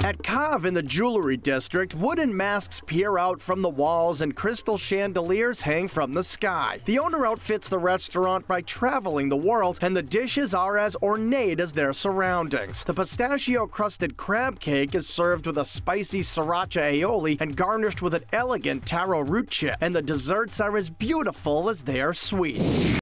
At CAV in the jewelry district, wooden masks peer out from the walls and crystal chandeliers hang from the sky. The owner outfits the restaurant by traveling the world, and the dishes are as ornate as their surroundings. The pistachio-crusted crab cake is served with a spicy sriracha aioli and garnished with an elegant taro root chip, and the desserts are as beautiful as they are sweet.